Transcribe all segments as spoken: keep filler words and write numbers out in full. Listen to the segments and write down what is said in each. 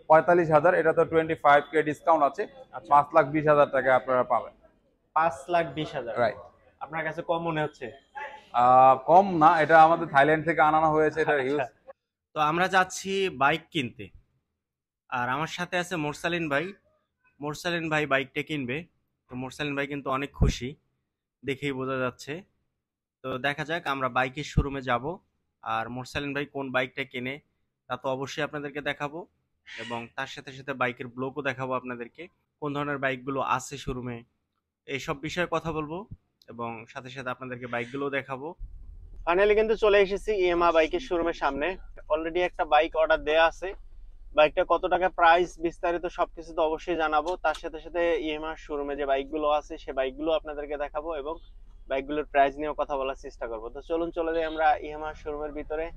পঁয়তাল্লিশ হাজার, এটা তো টোয়েন্টি ফাইভ কে ডিসকাউন্ট আছে, পাঁচ লাখ বিশ হাজার টাকা আপনারা পাবেন। পাঁচ লাখ বিশ হাজার, রাইট। আপনার কাছে কম মনে হচ্ছে? কম না, এটা আমাদের থাইল্যান্ড থেকে আনানো হয়েছে, এটা হিউজ। তো আমরা যাচ্ছি বাইক কিনতে, আর আমার সাথে আছে মোরসালিন ভাই। মোরসালিন ভাই বাইকটা কিনবে, তো মোরসালিন ভাই কিন্তু অনেক খুশি, দেখেই বোঝা যাচ্ছে। তো দেখা যাক, আমরা বাইকের শোরুমে যাব, আর মোরসালিন ভাই কোন বাইকটা কেনে তা তো অবশ্যই আপনাদেরকে দেখাবো, এবং তার সাথে সাথে বাইকের ব্লগও দেখাবো আপনাদেরকে, কোন ধরনের বাইকগুলো আছে শোরুমে, এইসব বিষয়ে কথা বলবো, এবং সাথে সাথে আপনাদেরকে বাইকগুলোও দেখাবো। ফাইনালি কিন্তু চলে এসেছি ইয়ামাহা বাইকের শোরুমের সামনে। অলরেডি একটা বাইক অর্ডার দেয়া আছে, বাইকটা কত টাকা প্রাইস বিস্তারিত সবকিছু তো অবশ্যই জানাবো, তার সাথে সাথে ইয়ামাহা শোরুমে যে বাইকগুলো আছে সে বাইকগুলো আপনাদেরকে দেখাবো, এবং বাইকগুলোর প্রাইস নিয়েও কথা বলার চেষ্টা করবো। তো চলুন চলে যাই আমরা ইয়ামাহা শোরুমের ভিতরে।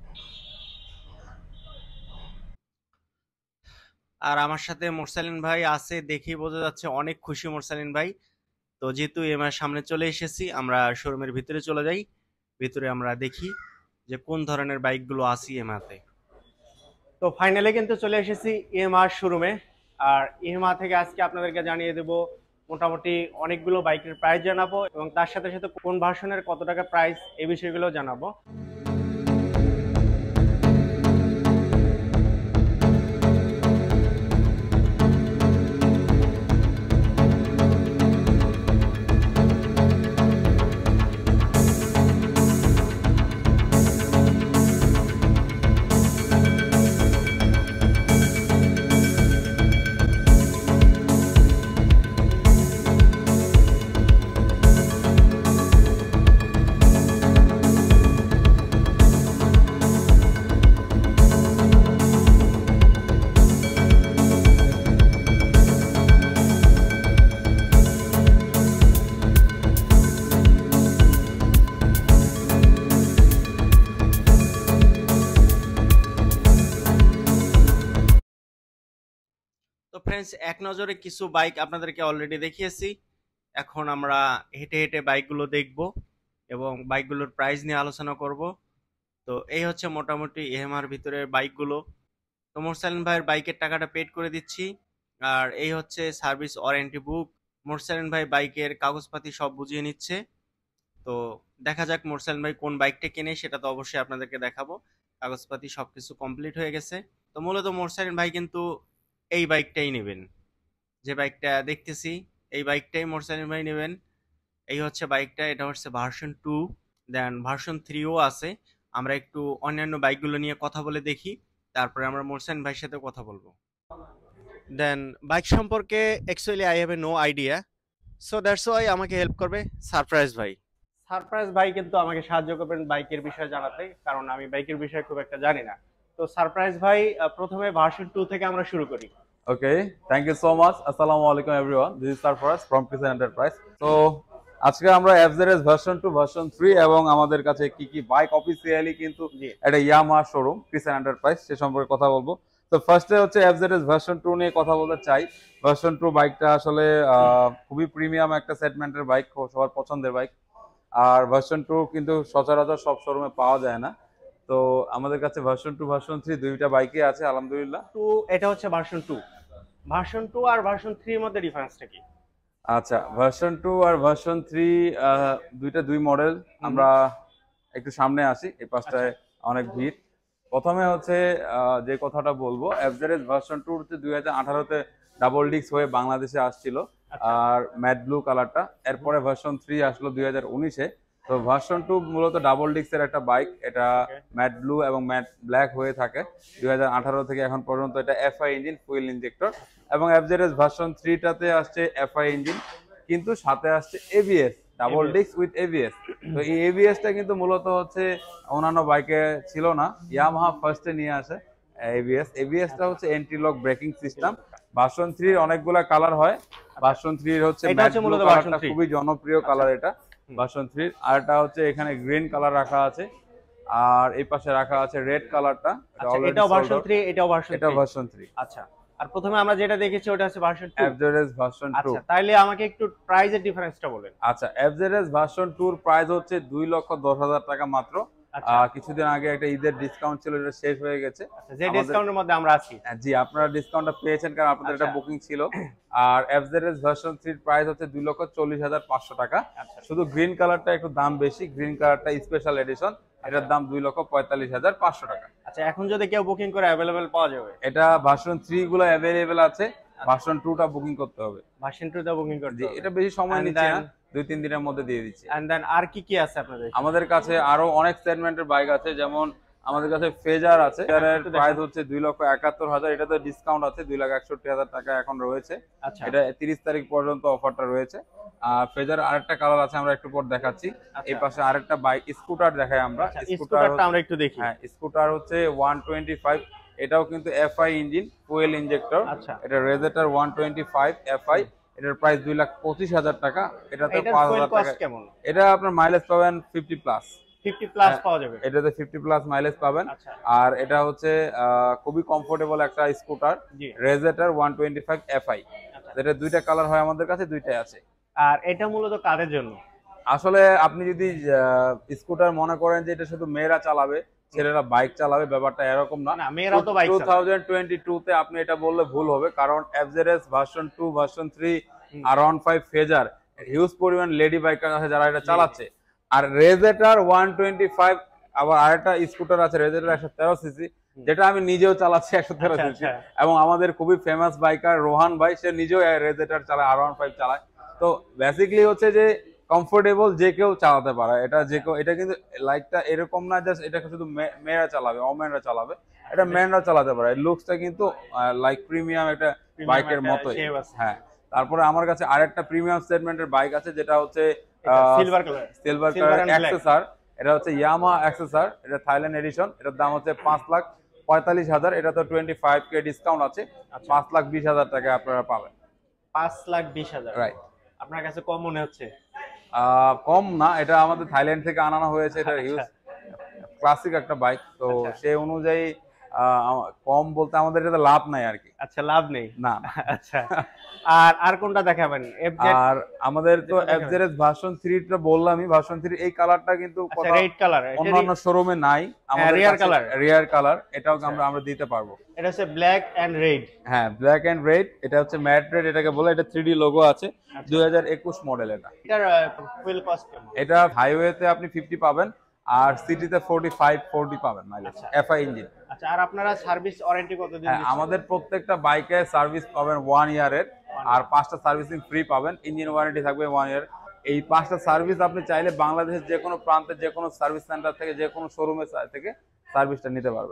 আর আমার সাথে মোরসালিন ভাই আছে, দেখেই বোঝা যাচ্ছে অনেক খুশি মোরসালিন ভাই। তো যেহেতু ইয়ামাহার সামনে চলে এসেছি, আমরা শোরুমের ভিতরে চলে যাই, ভিতরে আমরা দেখি যে কোন ধরনের বাইকগুলো আছে ইয়ামাহাতে। তো ফাইনালি কিন্তু চলে এসেছি ইয়ামাহার শোরুমে, আর ইয়ামাহা থেকে আজকে আপনাদেরকে জানিয়ে দেব মোটামুটি অনেকগুলো বাইকের প্রাইস জানাবো, এবং তার সাথে সাথে কোন ভার্সনের কত টাকা প্রাইস এই বিষয়গুলো জানাবো। তো ফ্রেন্ডস, এক নজরে কিছু বাইক আপনাদেরকে অলরেডি দেখিয়েছি, এখন আমরা হেঁটে হেঁটে বাইকগুলো দেখব এবং বাইকগুলোর প্রাইস নিয়ে আলোচনা করব। তো এই হচ্ছে মোটামুটি ইয়ামাহার ভিতরের বাইকগুলো। তো মোরসালিন ভাইয়ের বাইকের টাকাটা পেড করে দিচ্ছি, আর এই হচ্ছে সার্ভিস ওয়ারেন্টি বুক। মোরসালিন ভাই বাইকের কাগজপাতি সব বুঝিয়ে নিচ্ছে। তো দেখা যাক মোরসালিন ভাই কোন বাইকটা কেনে, সেটা তো অবশ্যই আপনাদেরকে দেখাবো। কাগজপাতি সবকিছু কমপ্লিট হয়ে গেছে। তো মূলত মোরসালিন ভাই কিন্তু এই বাইকটাই নেবেন, যে বাইকটা দেখতেছি এই বাইকটাই মোরসালিন ভাই নেবেন। এই হচ্ছে বাইকটা, এটা হচ্ছে ভার্সন টু, দেন ভার্সন থ্রিও আছে। আমরা একটু অন্যান্য বাইকগুলো নিয়ে কথা বলে দেখি, তারপরে আমরা মোরসালিন ভাইয়ের সাথে কথা বলবো। দেন বাইক সম্পর্কে actually I have a no idea, so that's why আমাকে হেল্প করবে সারপ্রাইজ ভাই। সারপ্রাইজ ভাই কিন্তু আমাকে সাহায্য করবেন বাইকের বিষয়ে জানাতে, কারণ আমি বাইকের বিষয়ে খুব একটা জানি না। তো সারপ্রাইজ ভাই, প্রথমে ভার্সন টু থেকে আমরা শুরু করি। Okay, thank you so much. আসসালামু আলাইকুম everyone, this is Sarfaraz from Crescent Enterprise. তো আজকে আমরা FZS version two, version three এবং আমাদের কাছে কি কি বাইক অফিসিয়ালি কিন্তু এটা ইয়ামাহা শোরুম ক্রিসেন্ট এন্টারপ্রাইজ, সে সম্পর্কে কথা বলবো। তো ফার্স্টে হচ্ছে এফজেডএস ভার্সন টু নিয়ে কথা বলতে চাই। ভার্সন টু বাইকটা আসলে খুবই প্রিমিয়াম একটা সেগমেন্টের বাইক, সবার পছন্দের বাইক। আর ভার্সন টু কিন্তু সচরাচর সব শোরুমে পাওয়া যায় না। তো আমাদের কাছে ভার্সন টু, ভার্সন থ্রি দুইটা বাইকই আছে আলহামদুলিল্লাহ। টু এটা হচ্ছে ভার্সন টু, ভার্সন টু আর ভার্সন থ্রি এর মধ্যে ডিফারেন্সটা কি? আচ্ছা, ভার্সন টু আর ভার্সন থ্রি দুইটা দুই মডেল। আমরা একটু সামনে আসি, এই পাশটায় অনেক ভিড়। প্রথমে হচ্ছে যে কথাটা বলবো, এফজেডএস ভার্সন টু হচ্ছে দুই হাজার আঠারোতে ডাবল ডিস্ক হয়ে বাংলাদেশে আসছিল, আর ম্যাট ব্লু কালারটা। এরপরে ভার্সন থ্রি আসলো দুই হাজার উনিশে। তো ভার্সন টু মূলত ডাবল ডিস্কের একটা বাইক, এটা ম্যাট ব্লু এবং ম্যাট ব্ল্যাক হয়ে থাকে দুই হাজার আঠারো থেকে এখন পর্যন্ত। এটা এফআই ইঞ্জিন, ফুয়েল ইনজেক্টর। এবং এফজেডএস ভার্সন থ্রিটাতে আসছে এফআই ইঞ্জিন, কিন্তু সাথে আসছে ABS, double disc with ABS. তো এই এবিএসটা কিন্তু মূলত হচ্ছে অন্যান্য বাইকে ছিল না, ইয়ামাহা ফার্স্টে নিয়ে আসে এবিএস। এবিএসটা হচ্ছে anti lock braking system. Version থ্রির অনেকগুলা কালার হয়, ভার্সন থ্রির হচ্ছে ম্যাট ব্লু কালারটা খুবই জনপ্রিয় কালার এটা ভার্সন থ্রির। আর এটা হচ্ছে এখানে গ্রিন কালার রাখা আছে, আর এই পাশে রাখা আছে রেড কালারটা। এটাও ভার্সন থ্রি, এটাও ভার্সন এটা ভার্সন থ্রি। আচ্ছা, আর প্রথমে আমরা যেটা দেখেছি ওটা হচ্ছে version two, FZS version two. আচ্ছা, তাইলে আমাকে একটু প্রাইসের ডিফারেন্সটা বলেন। আচ্ছা, এফজেডএস ভার্সন টু এর প্রাইস হচ্ছে দুই লক্ষ দশ হাজার টাকা মাত্র, কিছুদিন আগে একটা ঈদের ডিসকাউন্ট ছিল, এটা শেষ হয়ে গেছে। যে ডিসকাউন্টের মধ্যে আমরা আছি। জি, আপনারা ডিসকাউন্টটা পেয়েছেন কারণ আপনাদের এটা বুকিং ছিল। আর এফজেডএস ভার্সন থ্রি এর প্রাইস হচ্ছে দুই লক্ষ চল্লিশ হাজার পাঁচশো টাকা। শুধু গ্রিন কালারটা একটু দাম বেশি, গ্রিন কালারটা স্পেশাল এডিশন, এটার দাম দুই লক্ষ পঁয়তাল্লিশ হাজার পাঁচশো টাকা। আচ্ছা, এখন যদি কেউ বুকিং করে অ্যাভেলেবেল পাওয়া যাবে? এটা ভার্সন থ্রি গুলো অ্যাভেলেবেল আছে, ভার্সন টু টা বুকিং করতে হবে। ভার্সন টু টা বুকিং করতে হবে, এটা বেশি সময় নিচ্ছে না, দুই তিন দিনের মধ্যে দিয়ে দিচ্ছি। এন্ড দেন আর কি কি আছে আপনাদের? আমাদের কাছে আরো অনেক সেগমেন্টের বাইক আছে, যেমন আমাদের কাছে ফেজার আছে, ফেজারের প্রাইস হচ্ছে দুই লক্ষ একাত্তর হাজার, এটাতে ডিসকাউন্ট আছে দুই লাখ একষট্টি হাজার টাকা এখন রয়েছে। এটা তিরিশ তারিখ পর্যন্ত অফারটা রয়েছে। আর ফেজার আরেকটা কালার আছে, আমরা একটু পর দেখাচ্ছি। এই পাশে আরেকটা বাইক স্কুটার দেখাই আমরা, স্কুটারটা আমরা একটু দেখি। হ্যাঁ, স্কুটার হচ্ছে ওয়ান টোয়েন্টি ফাইভ, এটাও কিন্তু এফআই ইঞ্জিন, ফুয়েল ইনজেক্টর। এটা RayZR one twenty five FI, এটার প্রাইস দুই লাখ পঁচিশ হাজার টাকা। এটাতে পাঁচ হাজার টাকা কেমন? এটা আপনার মাইলেজ পাবেন ফিফটি প্লাস, ফিফটি প্লাস পাওয়া যাবে এটাতে ফিফটি প্লাস মাইলেজ পাবেন। আর এটা হচ্ছে খুবই কমফোর্টেবল একটা scooter, RayZR one twenty five FI. এটা দুইটা কালার হয় আমাদের কাছে, দুইটাই আছে। আর এটা মূলত কাদের জন্য? আসলে আপনি যদি স্কুটার মনে করেন যে এটা শুধু মেয়েরা চালাবে, ছেলেরা বাইক চালাবে, ব্যাপারটা এরকম না। মেয়েরাও তো বাইক চালাবে। টু থাউজেন্ড টোয়েন্টি টু তে আপনি এটা বললে ভুল হবে, কারণ FZS version two, version three আর ওয়ান ফাইভ ফেজার হিউজ পরিমাণ লেডি বাইকার আছে যারা এটা চালাচ্ছে। আর রেজেটার ওয়ান টোয়েন্টি ফাইভ, আবার আরেকটা স্কুটার আছে রেজেটার একশো তেরো সিসি, যেটা আমি নিজেও চালাচ্ছি একশো তেরো সিসি, এবং আমাদের খুবই ফেমাস বাইকার রোহান ভাই, সে নিজেও রেজেটার চালায়, আর ওয়ান ফাইভ চালায়। তো বেসিক্যালি হচ্ছে যে কমফোর্টেবল, যে কেউ চালাতে পারে এটা, যে কেউ। এটা কিন্তু লাইকটা এরকম না জাস্ট এটা শুধু মেয়েরা চালাবে, অমেনরা চালাবে, এটা মেনরা চালাতে পারে। লুকসটা কিন্তু লাইক প্রিমিয়াম একটা বাইকের মতোই। হ্যাঁ, তারপরে আমার কাছে আরেকটা প্রিমিয়াম সেগমেন্টের বাইক আছে, যেটা হচ্ছে সিলভার কালার, সিলভার কালার অ্যাক্সেসর। এটা হচ্ছে ইয়ামাহা অ্যাক্সেসর, এটা থাইল্যান্ড এডিশন, এটার দাম হচ্ছে পাঁচ লাখ পঁয়তাল্লিশ হাজার। এটা তো টোয়েন্টি ফাইভ কে ডিসকাউন্ট আছে, পাঁচ লাখ বিশ হাজার টাকা আপনারা পাবেন। পাঁচ লাখ বিশ হাজার, রাইট। আপনার কাছে কম মনে হচ্ছে? কম না, এটা আমাদের থাইল্যান্ড থেকে আনানো হয়েছে, এটা হিউজ ক্লাসিক একটা বাইক, তো সেই অনুযায়ী কম বলতে আমাদের এটাতে লাভ নাই আর কি। আচ্ছা, লাভ নেই না। আচ্ছা, আর আর কোনটা দেখাবেন? আর আমাদের তো এফজেডএস ভার্সন থ্রি টা বললামই, ভার্সন থ্রি এই কালারটা কিন্তু রেড কালার অন্যান্য শোরুমে নাই, আমাদের রিয়ার কালার, রিয়ার কালার, এটাও আমরা আমরা দিতে পারবো। এটা হচ্ছে ব্ল্যাক এন্ড রেড। হ্যাঁ, ব্ল্যাক এন্ড রেড, এটা হচ্ছে ম্যাট রেড এটাকে বলে, এটা থ্রি ডি লোগো আছে, দুই হাজার একুশ মডেল। এটা এটার ফুয়েল কস্ট কেমন? এটা হাইওয়েতে আপনি ফিফটি পাবেন, আর সিটিতে ফোর্টি ফাইভ ফোর্টি পাবেন মাইলেজ, এফআই ইঞ্জিন। আচ্ছা, আর আপনারা সার্ভিস ওয়ারেন্টি কত দিন? হ্যাঁ, আমাদের প্রত্যেকটা বাইকে সার্ভিস পাবেন ওয়ান ইয়ারের, আর পাঁচটা সার্ভিসিং ফ্রি পাবেন। ইঞ্জিন ওয়ারেন্টি থাকবে ওয়ান ইয়ার। এই পাঁচটা সার্ভিস আপনি চাইলে বাংলাদেশের যে কোনো প্রান্তে, যে কোনো সার্ভিস সেন্টার থেকে, যে কোনো শোরুমে থেকে সার্ভিসটা নিতে পারবেন।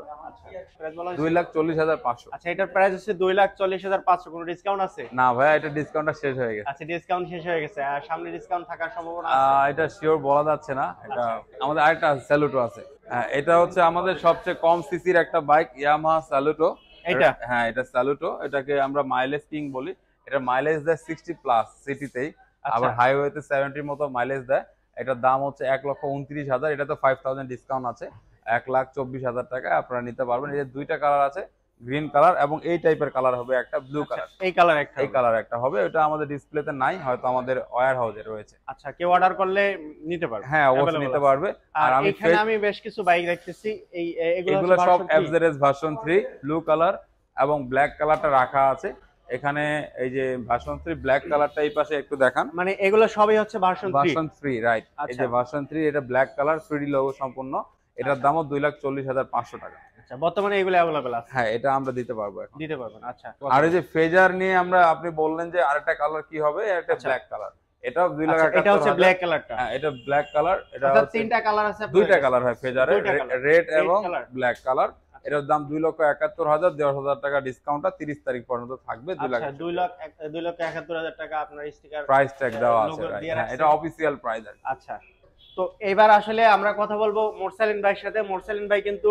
দুই লাখ চল্লিশ হাজার পাঁচশো। আচ্ছা, এটার প্রাইস হচ্ছে দুই লাখ চল্লিশ হাজার পাঁচশো। কোনো ডিসকাউন্ট আছে? না ভাইয়া, এটা ডিসকাউন্টটা শেষ হয়ে গেছে। আচ্ছা, ডিসকাউন্ট শেষ হয়ে গেছে, আর সামনে ডিসকাউন্ট থাকার সম্ভাবনা আছে? এটা শিওর বলা যাচ্ছে না। এটা আমাদের আরেকটা স্যালুটো আছে, এটা হচ্ছে আমাদের সবচেয়ে কম সিসির একটা বাইক, ইয়ামাহা স্যালুটো। এটা হ্যাঁ, এটা স্যালুটো, এটাকে আমরা মাইলেজ কিং বলি। এটা মাইলেজ দেয় সিক্সটি প্লাস সিটিতেই, আবার হাইওয়েতে সেভেন্টির মতো মাইলেজ দেয়। এটার দাম হচ্ছে এক লক্ষ উনত্রিশ হাজার। এটা তো ফাইভ থাউজেন্ড ডিসকাউন্ট আছে, এক লাখ চব্বিশ হাজার টাকা আপনারা নিতে পারবেন। এই যে দুইটা কালার আছে, গ্রিন কালার এবং এই টাইপের কালার হবে একটা, ব্লু কালার। এই কালার একটা, এই কালার একটা হবে। এটা আমাদের ডিসপ্লেতে নাই, হয়তো আমাদের ওয়্যার হাউসে রয়েছে। আচ্ছা, কেউ অর্ডার করলে নিতে পারবে? হ্যাঁ, অবশ্যই নিতে পারবে। আর আমি এখানে আমি বেশ কিছু বাইক দেখতেছি, এই এগুলো সব FZS version three, blue colour এবং ব্ল্যাক কালারটা রাখা আছে এখানে। এই যে ভার্সন থ্রি ব্ল্যাক কালারটা এই পাশে একটু দেখান। মানে এগুলো সবই হচ্ছে version three? Version three, right. এই যে ভার্সন থ্রি, এটা black colour, three D logo সম্পূর্ণ। এটার দামও দুই লাখ চল্লিশ হাজার পাঁচশো টাকা। আচ্ছা, বর্তমানে এগুলো অ্যাভেলেবল আছে? হ্যাঁ, এটা আমরা দিতে পারবো এখন। দিতে পারবেন। আচ্ছা, আর এই যে ফেজার নিয়ে আমরা, আপনি বললেন যে আরেকটা কালার কি হবে, এটা ব্ল্যাক কালার, এটাও দুই লাখ। এটা হচ্ছে ব্ল্যাক কালারটা? হ্যাঁ, এটা ব্ল্যাক কালার। এটা তিনটা কালার আছে? দুইটা কালার হয় ফেজারে, রেড এবং ব্ল্যাক কালার। এটার দাম দুই লক্ষ একাত্তর হাজার, দেড় হাজার টাকা ডিসকাউন্টটা তিরিশ তারিখ পর্যন্ত থাকবে। দুই লাখ দুই লাখ দুই লক্ষ একাত্তর হাজার টাকা আপনার স্টিকার প্রাইস ট্যাগ দেওয়া আছে। হ্যাঁ, এটা অফিসিয়াল প্রাইস। আচ্ছা, তো এবার আসলে আমরা কথা বলবো মোরসালিন ভাইয়ের সাথে। মোরসালিন ভাই কিন্তু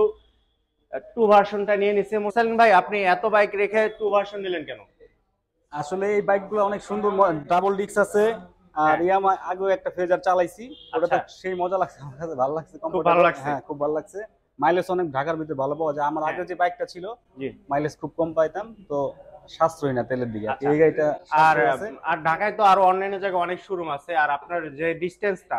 টু ভার্সনটা নিয়ে নিছে। মোরসালিন ভাই, আপনি এত বাইক রেখে টু ভার্সন নিলেন কেন? আসলে এই বাইকগুলো অনেক সুন্দর, ডাবল ডিস্ক আছে। আর ইয়ামা আগেও একটা ফেজার চালাইছি, ওটা সেই মজা লাগছে, আমার কাছে ভালো লাগছে, খুব ভালো লাগছে। হ্যাঁ, খুব ভালো লাগছে। মাইলেজ অনেক ঢাকার ভিতরে ভালো পাওয়া যায়। আমার আগে যে বাইকটা ছিল মাইলেজ খুব কম পাইতাম, তো সাশ্রয়ী না তেলের দিকে। এই গাড়িটা আর আর ঢাকায় তো আরো অন্যান্য জায়গায় অনেক শোরুম আছে, আর আপনার যে ডিসটেন্সটা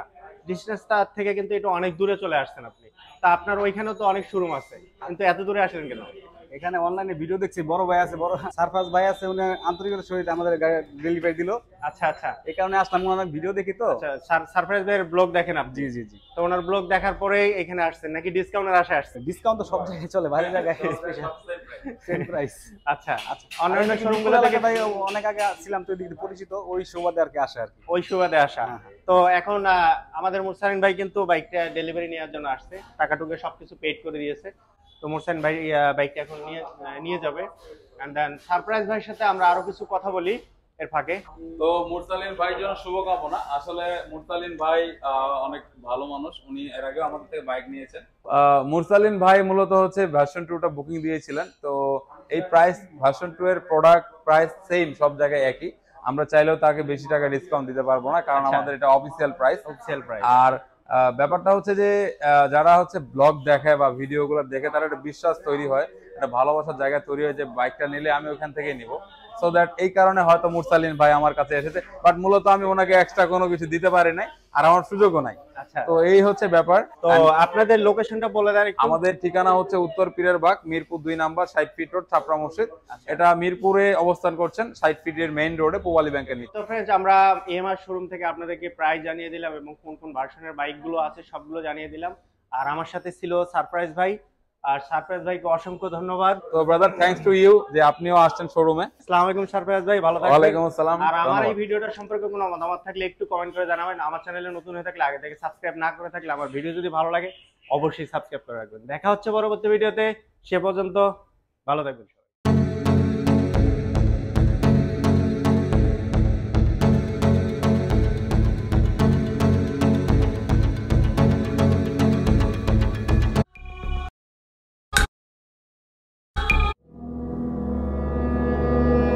ডিস্টেন্সটা থেকে কিন্তু এটা অনেক দূরে চলে আসছেন আপনি। তা আপনার ওইখানেও তো অনেক শোরুম আছে, কিন্তু এত দূরে আসলেন কেন? এখানে অনলাইনে ভিডিও দেখছি, বড় ভাই আছে, বড় সারফাস ভাই আছে, উনি আন্তরিকতার সহিত আমাদের ডেলিভারি দিল। আচ্ছা আচ্ছা, এই কারণে আসলাম, ওনার ভিডিও দেখি তো। আচ্ছা, সারপ্রাইজ ভাইয়ের ব্লগ দেখেন আপনি? জি জি জি। তো ওনার ব্লগ দেখার পরেই এখানে আসছেন নাকি ডিসকাউন্টের আশায় আসছেন? ডিসকাউন্ট তো সব জায়গায় চলে, বাইরের জায়গায় স্পেশাল সেম প্রাইস। আচ্ছা আচ্ছা, অন্যান্য শোরুমগুলো থেকে ভাই অনেক আগে ছিলাম তো, এদিকে পরিচিত, ওই সুবাদে আর কি আসে আর কি। ওই সুবাদে আসা। তো এখন আহ, আমাদের মুরসালিন ভাই কিন্তু বাইকটা ডেলিভারি নেওয়ার জন্য আসছে, টাকা টুকে সবকিছু পেড করে দিয়েছে। তো মুরসালিন ভাই আহ, বাইকটা এখন নিয়ে আহ, নিয়ে যাবে। এন্ড দেন সারপ্রাইজ ভাইয়ের সাথে আমরা আরো কিছু কথা বলি এর ফাঁকে। তো মুরসালিন ভাইয়ের জন্য শুভকামনা। আসলে মুরসালিন ভাই আহ, অনেক ভালো মানুষ, উনি এর আগেও আমাদের থেকে বাইক নিয়েছেন। আহ, মুরসালিন ভাই মূলত হচ্ছে ভার্সন টু টা বুকিং দিয়েছিলেন। তো এই প্রাইস ভার্সন টু এর প্রোডাক্ট প্রাইস সেম, সব জায়গায় একই। আমরা চাইলেও তাকে বেশি টাকা ডিসকাউন্ট দিতে পারবো না, কারণ আমাদের এটা অফিসিয়াল প্রাইস। Official price. আর আহ, ব্যাপারটা হচ্ছে যে আহ, যারা হচ্ছে ব্লগ দেখে বা ভিডিওগুলো দেখে, তারা একটা বিশ্বাস তৈরি হয়, একটা ভালোবাসার জায়গা তৈরি হয় যে বাইকটা নিলে আমি ওখান থেকে নিব। সো দ্যাট এই কারণে হয়তো মুরসালিন ভাই আমার কাছে এসেছে, বাট মূলত আমি ওনাকে এক্সট্রা কোনো কিছু দিতে পারি নাই, আর আমার সুযোগও নাই। আচ্ছা, তো এই হচ্ছে ব্যাপার। তো আপনাদের লোকেশনটা বলে দেন একটু। আমাদের ঠিকানা হচ্ছে উত্তর পিরেরবাগ, মিরপুর দুই নাম্বার, ষাট ফিট রোড, ছাপড়া মসজিদ। এটা মিরপুরে অবস্থান করছেন, ষাট ফিটের মেইন রোডে, পূবালী ব্যাংকের নিচে। তো ফ্রেন্ডস, আমরা ইএমআই শোরুম থেকে আপনাদেরকে প্রাইস জানিয়ে দিলাম এবং কোন কোন ভার্সনের বাইকগুলো আছে সবগুলো জানিয়ে দিলাম। আর আমার সাথে ছিল সারপ্রাইজ ভাই, আর সারপ্রাইজ ভাইকে অসংখ্য ধন্যবাদ। তো ব্রাদার, থ্যাঙ্কস টু ইউ যে আপনিও আসছেন শোরুমে। আসসালামু আলাইকুম সারপ্রাইজ ভাই, ভালো থাকবেন। ওয়ালাইকুম আসসালাম। আর আমার এই ভিডিওটা সম্পর্কে কোনো মতামত থাকলে একটু কমেন্ট করে জানাবেন। আমার চ্যানেলে নতুন হয়ে থাকলে আগে থেকে সাবস্ক্রাইব না করে থাকলে, আমার ভিডিও যদি ভালো লাগে অবশ্যই সাবস্ক্রাইব করে রাখবেন। দেখা হচ্ছে পরবর্তী ভিডিওতে, সে পর্যন্ত ভালো থাকবেন।